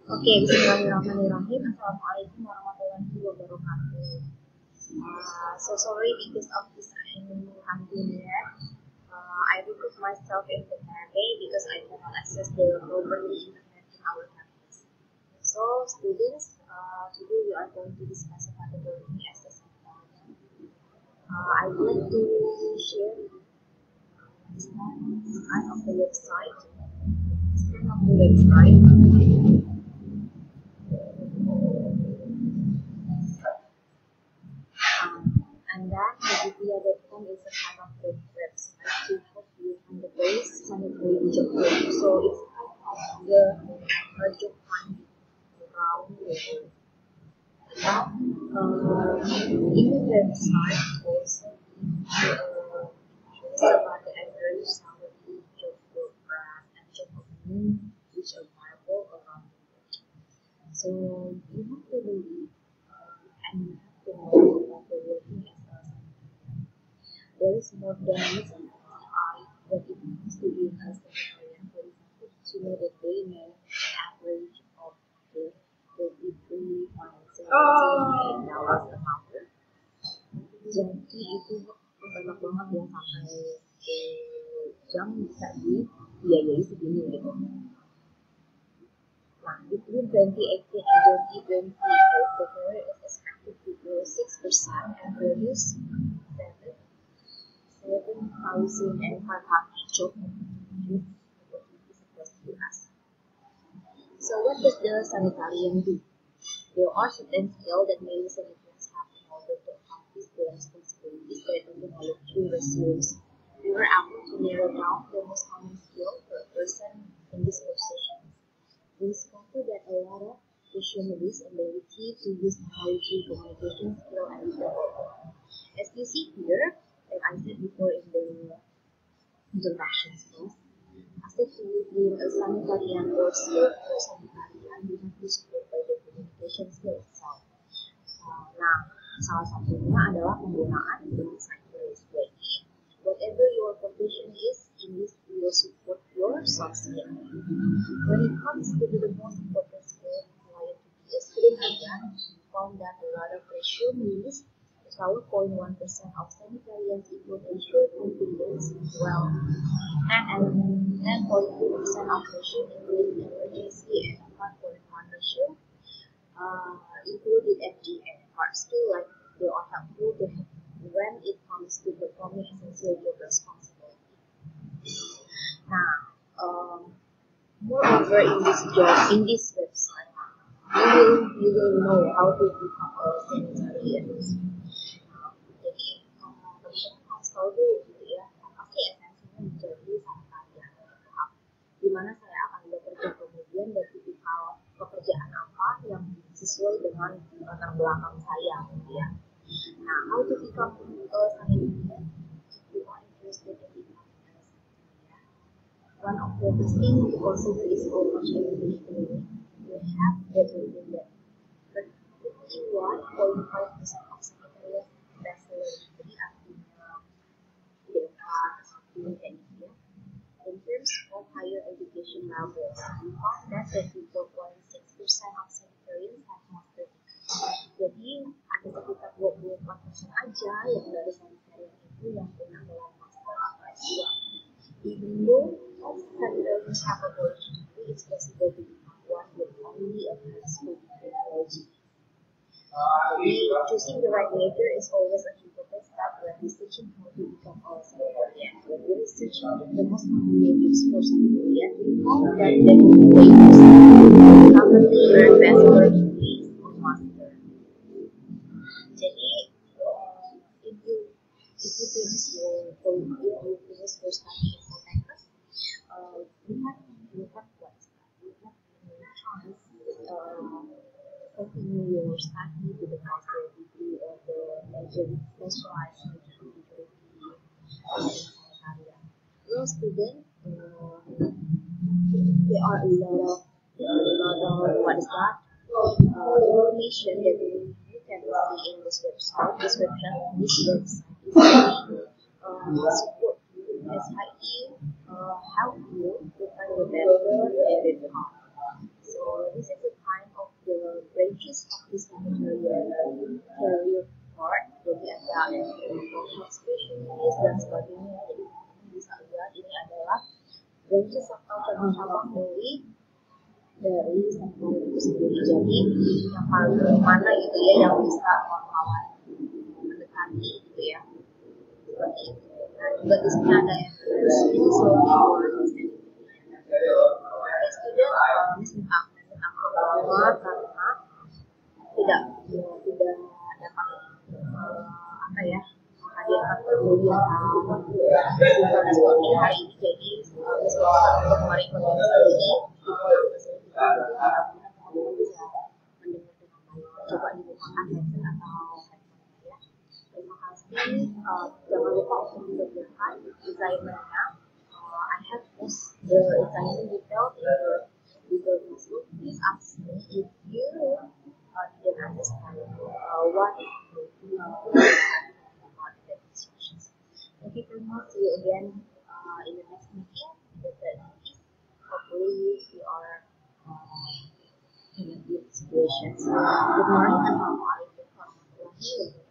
Oke, bismillahirrahmanirrahim. Assalamualaikum warahmatullahi wabarakatuh. So sorry because of this inconvenience. I recruit myself in the cafe because I cannot access the properly internet in our campus. So students, today we are going to discuss about the learning assessment. I would like to share this kind of the website. And then Wikipedia.com is a kind of the website to help you find the base sanitary job. So it's kind of the job finding around the world. Now, in the website also shows about the average salary, job program, and job opening which are available around the world. So you have to believe and you have to know about the working as a sanitarian. There is more than reason why that it comes to being a sanitarian. For example, to know that they may average of the 33.78 dollars a month. Jadi itu banyak banget ya, sampai jam bisa dibiayai segini gitu. Nah, between 2018 and 2028, the career is expected to grow 6% and produce 7,500 jobs across the US. So what does the sanitarian do? There are certain skills that many sanitarians have in order to accomplish their responsibilities that are developed through resumes. We were able to narrow down the most common skill for a person in this position. We discovered that a lot of professionals' ability to use technology, communication skill, and development. As you see here, like I said before in the introduction class, after being a sanitarian or skillful sanitarian, you have to support by the communication skill itself. Nah, salah satunya adalah penggunaan bahasa Inggris. Jadi, whatever your profession is, English will support your soft skill. When it comes to the most important skill required to be a student again, we found that a lot of resumes, 12.1% of sanitarians equal ensure competence well, and 10.2% of resume included emergency and 1.1% included FGM, hard skill like they are helpful to have when it comes to performing essential job responsibility. Now, moreover, in this website, you will know how to become a sanitarian. Jadi, teman-teman harus tahu dulu gitu ya, apa sih esensinya menjadi sanitarian. Di mana saya akan bekerja kemudian dan tipikal pekerjaan apa yang sesuai dengan latar belakang saya gitu ya. Nah, how to become a sanitarian? If you are interested in becoming a sanitarian, one of the first things to consider is how much English you have that will do that. But 51.5% of sanitarians bachelor degree artinya dekat satu kayak gitu ya. In terms of higher education levels, we found that 24.6% of sanitarians have master degree. Jadi ada sekitar 24% aja yang dari sanitarian itu yang punya gelar master atau S2. Even though sanitarians have a college degree, it's possible to become one with only a high school degree. Choosing the right major is always a important step when researching how to become a sanitarian. When we research the most common majors for sanitarian, we found that the majors commonly earn bachelor degrees or master. Jadi, if you finish your study in campus, you have what's that? You have a chance continue your study to the master degree or the major specialized major degree in sanitarian. Well, students, there are a lot of what is that? Information that you can see in this website. This website is support you as highly help you to find the better and the path. So this is a branches atau cabang-cabang dari sanitarian itu sendiri. Jadi yang paling mana gitu ya yang bisa kawan-kawan mendekati gitu ya, seperti itu. Nah juga di sini ada yang student misalkan semua karena tidak dapat apa ya menghadirkan kemudian seperti hari ini. Jadi misalkan untuk kemarin koneksi ini coba digunakan headset atau headphone ya. Terima kasih. Jangan lupa untuk disediakan assignment-nya. I have post the assignment detail in the Google Classroom. Please ask me if you didn't understand what about the instructions. Thank you very much. See you again in the next meeting. Hopefully we are in a good situation. Good morning. Assalamualaikum warahmatullahi wabarakatuh.